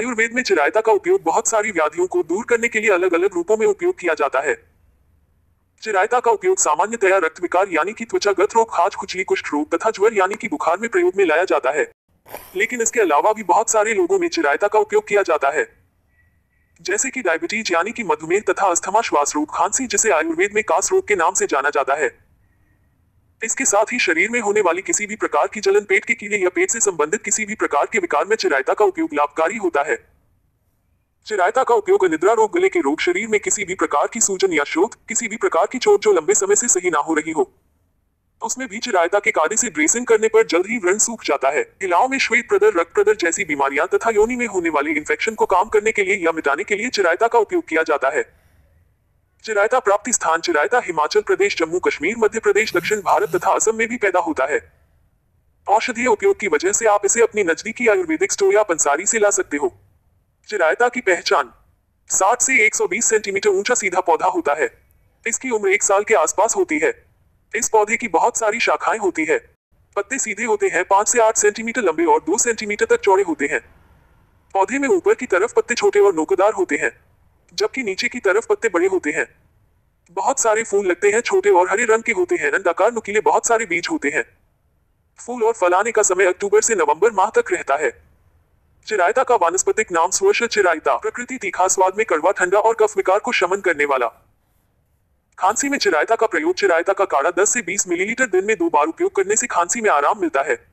आयुर्वेद में चिरायता का उपयोग बहुत सारी व्याधियों को दूर करने के लिए अलग अलग रूपों में उपयोग किया जाता है। चिरायता का उपयोग सामान्यतया रक्त विकार यानी कि त्वचागत रोग, खाज, खुजली, कुष्ठ रोग तथा ज्वर यानी कि बुखार में प्रयोग में लाया जाता है। लेकिन इसके अलावा भी बहुत सारे लोगों में चिरायता का उपयोग किया जाता है, जैसे कि डायबिटीज यानी कि मधुमेह तथा अस्थमा, श्वास रोग, खांसी जिसे आयुर्वेद में कास रोग के नाम से जाना जाता है। इसके साथ ही शरीर में होने वाली किसी भी प्रकार की जलन, पेट के कीड़े या पेट से संबंधित किसी भी प्रकार के विकार में चिरायता का उपयोग लाभकारी होता है। चिरायता का उपयोग अनिद्रा रोग, गले के रोग, शरीर में किसी भी प्रकार की सूजन या शोथ, किसी भी प्रकार की चोट जो लंबे समय से सही ना हो रही हो, उसमें भी चिरायता के कार्य से ड्रेसिंग करने पर जल्द ही व्रण सूख जाता है। महिलाओं में श्वेत प्रदर, रक्त प्रदर जैसी बीमारियां तथा योनि में होने वाले इन्फेक्शन को काम करने के लिए या मिटाने के लिए चिरायता का उपयोग किया जाता है। चिरायता प्राप्ति स्थान चिरायता हिमाचल प्रदेश, जम्मू कश्मीर, मध्य प्रदेश, दक्षिण भारत तथा असम में भी पैदा होता है। औषधीय उपयोग की वजह से आप इसे अपनी नजदीकी आयुर्वेदिक स्टोर या पंसारी से ला सकते हो। चिरायता की पहचान 60 से 120 सेंटीमीटर ऊंचा सीधा पौधा होता है। इसकी उम्र 1 साल के आसपास होती है। इस पौधे की बहुत सारी शाखाएं होती है। पत्ते सीधे होते हैं, 5 से 8 सेंटीमीटर लंबे और 2 सेंटीमीटर तक चौड़े होते हैं। पौधे में ऊपर की तरफ पत्ते छोटे और नोकदार होते हैं, जबकि नीचे की तरफ पत्ते बड़े होते हैं। बहुत सारे फूल लगते हैं, छोटे और हरे रंग के होते हैं, अंडाकार, नुकीले, बहुत सारे बीज होते हैं। फूल और फल आने का समय अक्टूबर से नवंबर माह तक रहता है। चिरायता का वानस्पतिक नाम सुवर्ष चिरायता। प्रकृति तीखा स्वाद में कड़वा, ठंडा और कफ विकार को शमन करने वाला। खांसी में चिरायता का प्रयोग चिरायता का काढ़ा 10 से 20 मिलीलीटर दिन में 2 बार उपयोग करने से खांसी में आराम मिलता है।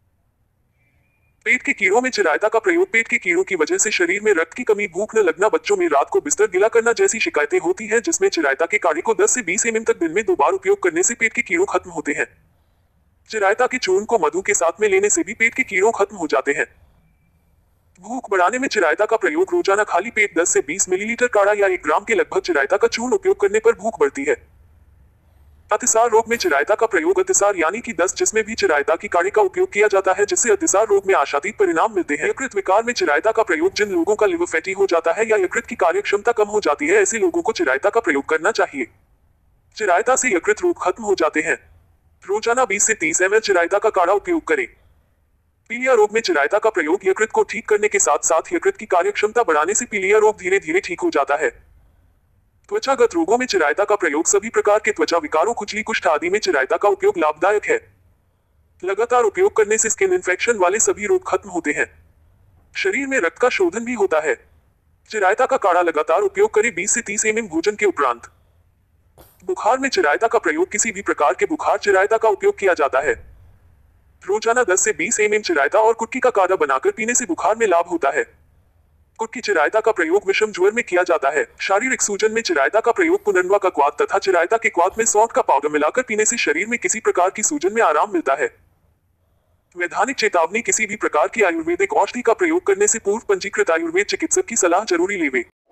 पेट के कीड़ों में चिरायता का प्रयोग पेट के कीड़ों की वजह से शरीर में रक्त की कमी, भूख न लगना, बच्चों में रात को बिस्तर गीला करना जैसी शिकायतें होती हैं, जिसमें चिरायता के काढ़े को 10 से 20 एमएम तक दिन में 2 बार उपयोग करने से पेट के कीड़ों खत्म होते हैं। चिरायता के चूर्ण को मधु के साथ में लेने से भी पेट के कीड़ों खत्म हो जाते हैं। भूख बढ़ाने में चिरायता का प्रयोग रोजाना खाली पेट 10 से 20 मिलीलीटर काढ़ा या 1 ग्राम के लगभग चिरायता का चूर्ण उपयोग करने पर भूख बढ़ती है। अतिसार रोग में चिरायता का प्रयोग अतिसार यानी कि दस्त, जिसमें भी चिरायता की काढ़े का उपयोग किया जाता है, जिससे अतिसार रोग में आशातीत परिणाम मिलते हैं। यकृत विकार में चिरायता का प्रयोग जिन लोगों का लिवर फैटी हो जाता है या यकृत की कार्य क्षमता कम हो जाती है, ऐसे लोगों को चिरायता का प्रयोग करना चाहिए। चिरायता से यकृत रोग खत्म हो जाते हैं। रोजाना 20 से 30 ml चिरायता का काढ़ा उपयोग करें। पीलिया रोग में चिरायता का प्रयोग यकृत को ठीक करने के साथ साथ यकृत की कार्य क्षमता बढ़ाने से पीलिया रोग धीरे धीरे ठीक हो जाता है। त्वचागत रोगों में चिरायता का प्रयोग सभी प्रकार के त्वचा विकारों, खुजली, कुष्ठ आदि में चिरायता का उपयोग लाभदायक है। लगातार उपयोग करने से स्किन इन्फेक्शन वाले सभी रोग खत्म होते हैं। शरीर में रक्त का शोधन भी होता है। चिरायता का काढ़ा लगातार उपयोग करें 20 से 30 एमएम भोजन के उपरांत। बुखार में चिरायता का प्रयोग किसी भी प्रकार के बुखार चिरायता का उपयोग किया जाता है। रोजाना 10 से 20 एमएम चिरायता और कुटकी का काढ़ा बनाकर पीने से बुखार में लाभ होता है। कुटकी चिरायता का प्रयोग विषम ज्वर में किया जाता है। शारीरिक सूजन में चिरायता का प्रयोग पुनर्नवा का क्वाथ तथा चिरायता के क्वाथ में सौंठ का पाउडर मिलाकर पीने से शरीर में किसी प्रकार की सूजन में आराम मिलता है। वैधानिक चेतावनी, किसी भी प्रकार की आयुर्वेदिक औषधि का प्रयोग करने से पूर्व पंजीकृत आयुर्वेद चिकित्सक की सलाह जरूरी लेवे।